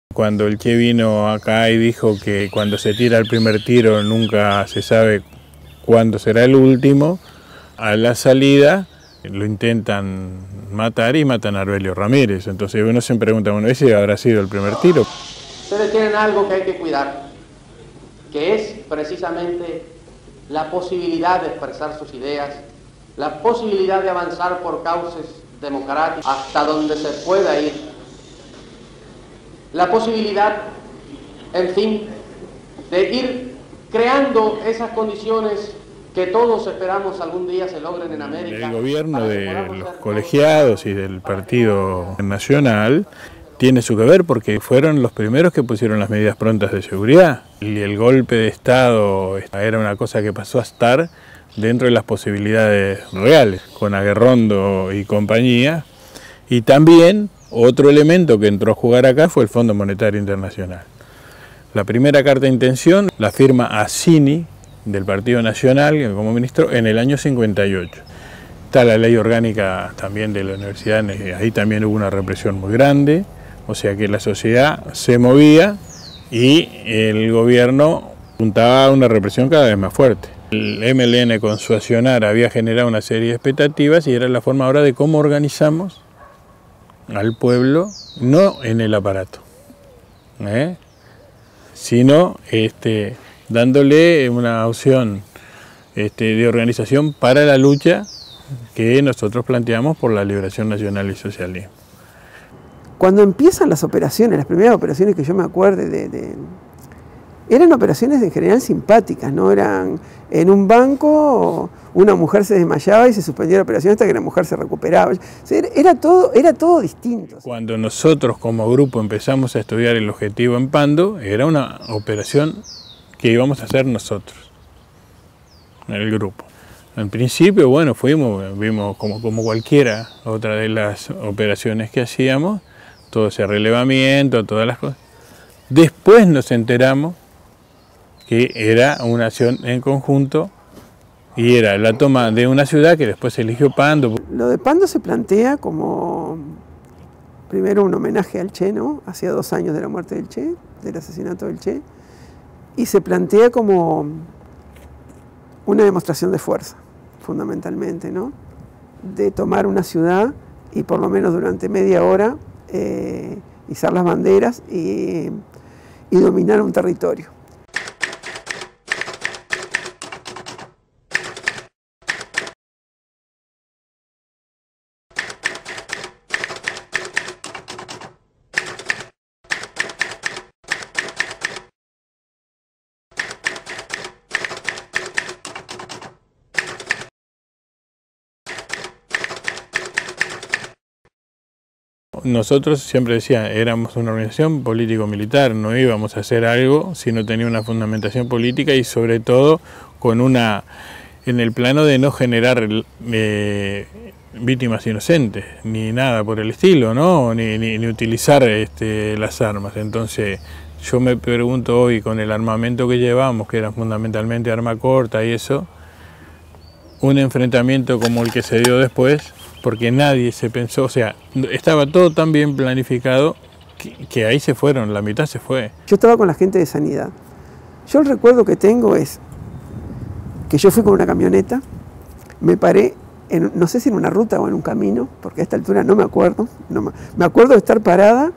Cuando el Che vino acá y dijo que cuando se tira el primer tiro nunca se sabe cuándo será el último, a la salida lo intentan matar y matan a Arbelio Ramírez. Entonces uno se pregunta, bueno, ¿ese habrá sido el primer tiro? Ustedes tienen algo que hay que cuidar, que es precisamente la posibilidad de expresar sus ideas, la posibilidad de avanzar por cauces democráticos hasta donde se pueda ir, la posibilidad, en fin, de ir creando esas condiciones que todos esperamos algún día se logren en América. El gobierno de los colegiados y del Partido Nacional tiene su que ver porque fueron los primeros que pusieron las medidas prontas de seguridad. Y el golpe de Estado era una cosa que pasó a estar dentro de las posibilidades reales, con Aguerrondo y compañía. Y también otro elemento que entró a jugar acá fue el Fondo Monetario Internacional. La primera carta de intención la firma Assini, del Partido Nacional, como ministro, en el año 58. Está la ley orgánica también de la universidad, ahí también hubo una represión muy grande, o sea que la sociedad se movía y el gobierno apuntaba a una represión cada vez más fuerte. El MLN con su accionar había generado una serie de expectativas y era la forma ahora de cómo organizamos al pueblo, no en el aparato, sino dándole una opción de organización para la lucha que nosotros planteamos por la liberación nacional y socialismo. Cuando empiezan las operaciones, las primeras operaciones que yo me acuerdo eran operaciones en general simpáticas, no eran en un banco una mujer se desmayaba y se suspendía la operación hasta que la mujer se recuperaba. O sea, era todo distinto. Cuando nosotros como grupo empezamos a estudiar el objetivo en Pando, era una operación que íbamos a hacer nosotros, el grupo. En principio, bueno, vimos como cualquiera otra de las operaciones que hacíamos, todo ese relevamiento, todas las cosas. Después nos enteramos que era una acción en conjunto y era la toma de una ciudad que después se eligió Pando. Lo de Pando se plantea como, primero, un homenaje al Che, ¿no? Hacía 2 años de la muerte del Che, del asesinato del Che, y se plantea como una demostración de fuerza, fundamentalmente, ¿no? De tomar una ciudad y por lo menos durante media hora izar las banderas y dominar un territorio. Nosotros siempre decía, éramos una organización político-militar, no íbamos a hacer algo si no tenía una fundamentación política y sobre todo en el plano de no generar víctimas inocentes, ni nada por el estilo, ¿no? ni utilizar las armas. Entonces yo me pregunto hoy, con el armamento que llevamos, que era fundamentalmente arma corta y eso, un enfrentamiento como el que se dio después, porque nadie se pensó, o sea, estaba todo tan bien planificado que ahí se fueron, la mitad se fue. Yo estaba con la gente de Sanidad. Yo el recuerdo que tengo es que yo fui con una camioneta, me paré, no sé si en una ruta o en un camino, porque a esta altura no me acuerdo, me acuerdo de estar parada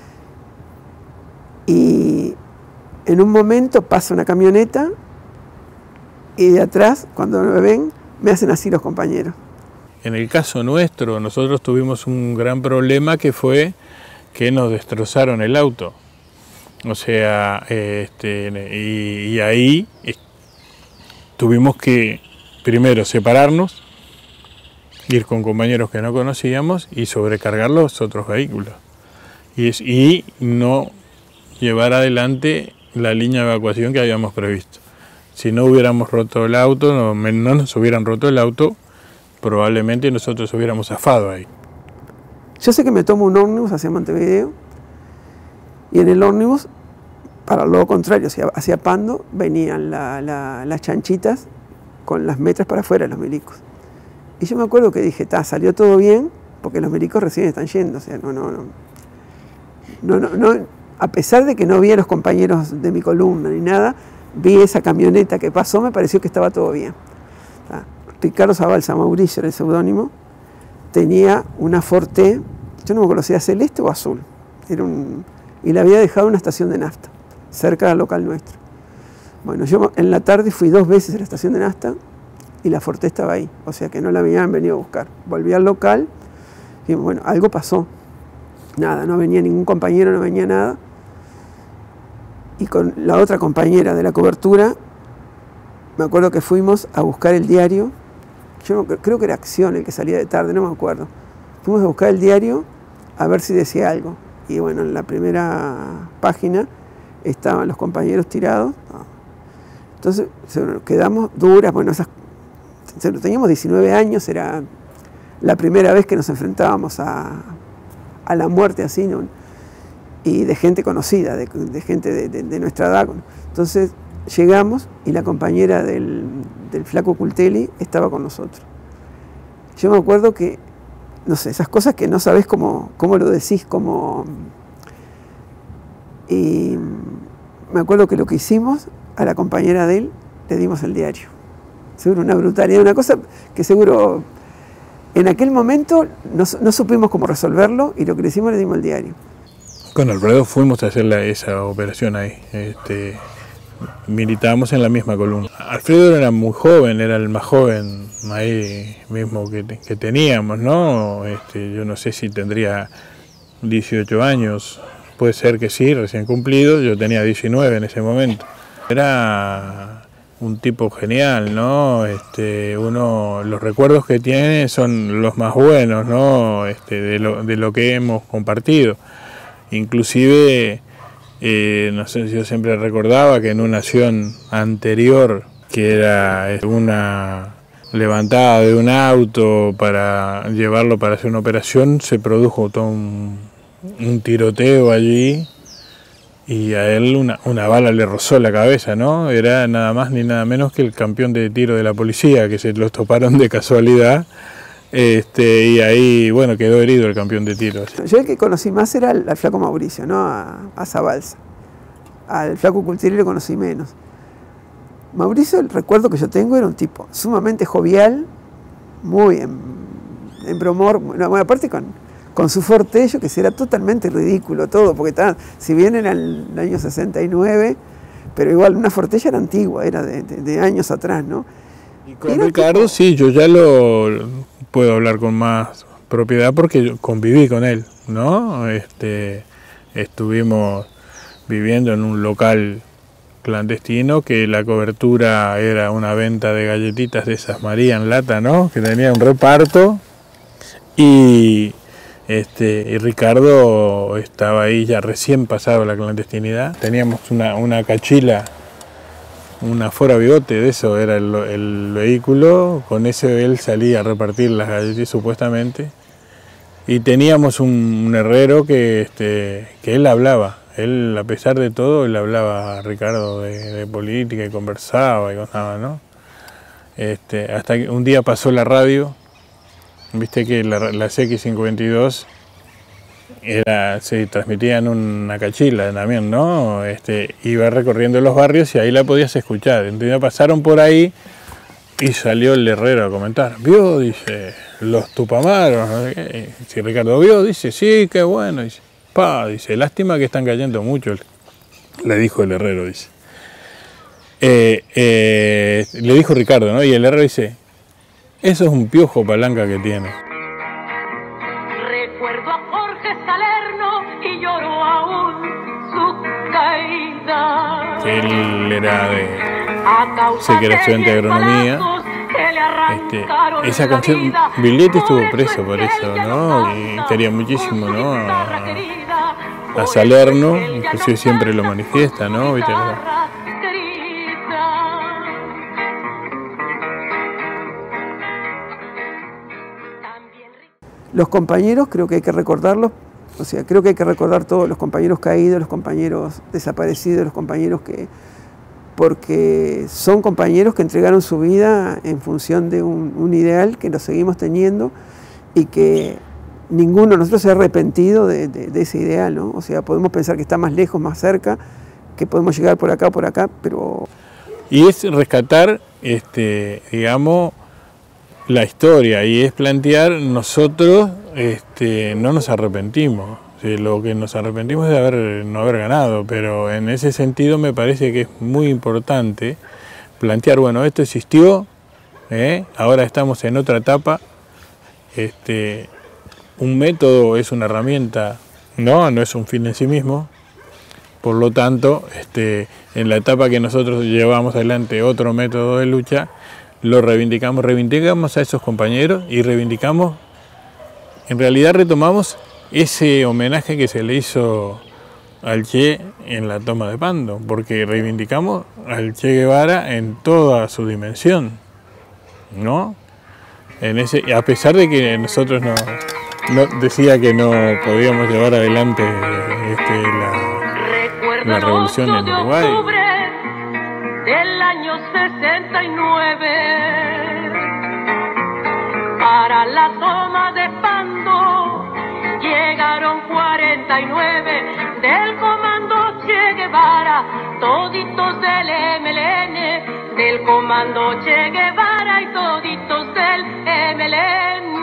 y en un momento pasa una camioneta y de atrás, cuando me ven, me hacen así los compañeros. En el caso nuestro, nosotros tuvimos un gran problema que fue que nos destrozaron el auto. O sea, y ahí tuvimos que primero separarnos, ir con compañeros que no conocíamos y sobrecargar los otros vehículos. Y no llevar adelante la línea de evacuación que habíamos previsto. Si no hubiéramos roto el auto, no nos hubieran roto el auto, probablemente nosotros hubiéramos zafado ahí. Yo sé que me tomo un ómnibus hacia Montevideo y en el ómnibus, para lo contrario, hacia Pando, venían las chanchitas con las metras para afuera, los milicos. Y yo me acuerdo que dije, salió todo bien, porque los milicos recién están yendo, o sea, a pesar de que no vi a los compañeros de mi columna ni nada, vi esa camioneta que pasó, me pareció que estaba todo bien. Ricardo Zabalza Mauricio era el seudónimo, tenía una Forte, yo no me acuerdo si era celeste o azul, y la había dejado en una estación de nafta, cerca del local nuestro. Bueno, yo en la tarde fui 2 veces a la estación de nafta y la Forte estaba ahí, o sea que no la habían venido a buscar. Volví al local y bueno, algo pasó. Nada, no venía ningún compañero, no venía nada. Y con la otra compañera de la cobertura, me acuerdo que fuimos a buscar el diario. Yo creo que era Acción el que salía de tarde, no me acuerdo. Fuimos a buscar el diario a ver si decía algo. Y bueno, en la primera página estaban los compañeros tirados. Entonces quedamos duras. Bueno, teníamos 19 años, era la primera vez que nos enfrentábamos a la muerte así, ¿no? Y de gente conocida, de gente de nuestra edad. Entonces llegamos y la compañera del flaco Cultelli estaba con nosotros. Yo me acuerdo que, no sé, esas cosas que no sabes cómo lo decís, y me acuerdo que lo que hicimos, a la compañera de él le dimos el diario. Seguro una brutalidad, una cosa que seguro en aquel momento no supimos cómo resolverlo, y lo que le hicimos, le dimos el diario. Con Alfredo fuimos a hacer esa operación ahí. Militábamos en la misma columna. Alfredo era muy joven, era el más joven ahí mismo que teníamos, ¿no? Yo no sé si tendría 18 años, puede ser que sí, recién cumplido, yo tenía 19 en ese momento. Era un tipo genial, ¿no? Los recuerdos que tiene son los más buenos, ¿no? De lo que hemos compartido. Inclusive, no sé, yo siempre recordaba que en una acción anterior, que era una levantada de un auto para llevarlo para hacer una operación, se produjo todo un tiroteo allí, y a él una bala le rozó la cabeza, ¿no? Era nada más ni nada menos que el campeón de tiro de la policía, que se los toparon de casualidad. Y ahí, bueno, quedó herido el campeón de tiro. Yo el que conocí más era al flaco Mauricio, ¿no? A Zabalza. Al flaco Cultelli lo conocí menos. Mauricio, el recuerdo que yo tengo, era un tipo sumamente jovial, muy en bromor, bueno, aparte con su fortello, que era totalmente ridículo todo, porque si bien era el año 69, pero igual una fortella era antigua, era de años atrás, ¿no? Y con Ricardo, sí, yo ya lo puedo hablar con más propiedad porque yo conviví con él, ¿no? Estuvimos viviendo en un local clandestino, que la cobertura era una venta de galletitas de esas María en lata, ¿no? Que tenía un reparto, y Ricardo estaba ahí ya recién pasado la clandestinidad. Teníamos una cachila, una Fora Bigote, de eso era el vehículo, con ese él salía a repartir las galletas supuestamente, y teníamos un herrero que él hablaba, él a pesar de todo, él hablaba a Ricardo de política y conversaba y cosas, ¿no? Hasta que un día pasó la radio, viste que la CX52 se transmitía en una cachila también, ¿no? Iba recorriendo los barrios y ahí la podías escuchar. Entonces pasaron por ahí y salió el herrero a comentar. ¿Vio? Dice, los tupamaros, no sé qué. Si Ricardo vio, dice, sí, qué bueno. Dice, dice, lástima que están cayendo mucho, le dijo el herrero, dice. Le dijo Ricardo, ¿no? Y el herrero dice, eso es un piojo palanca que tiene. Recuerdo a Jorge Salerno y lloro aún su caída. Él era sé que era estudiante de agronomía. Esa canción, Viglietti estuvo preso por eso, ¿no? Y quería muchísimo, ¿no? A Salerno, inclusive siempre lo manifiesta, ¿no? ¿Viste? Los compañeros creo que hay que recordarlos, o sea, creo que hay que recordar todos los compañeros caídos, los compañeros desaparecidos, los compañeros porque son compañeros que entregaron su vida en función de un ideal que lo seguimos teniendo, y que ninguno de nosotros se ha arrepentido de ese ideal, ¿no? O sea, podemos pensar que está más lejos, más cerca, que podemos llegar por acá, pero... Y es rescatar, digamos, la historia, y es plantear nosotros no nos arrepentimos. Lo que nos arrepentimos es de no haber ganado, pero en ese sentido me parece que es muy importante plantear, bueno, esto existió, ahora estamos en otra etapa, un método es una herramienta, no es un fin en sí mismo, por lo tanto, en la etapa que nosotros llevamos adelante otro método de lucha, lo reivindicamos a esos compañeros y reivindicamos, en realidad retomamos ese homenaje que se le hizo al Che en la toma de Pando, porque reivindicamos al Che Guevara en toda su dimensión, ¿no? A pesar de que nosotros no decía que no podíamos llevar adelante la revolución en Uruguay. Del año 69, para la toma de Pando llegaron 49 del comando Che Guevara, toditos del MLN, del comando Che Guevara y toditos del MLN.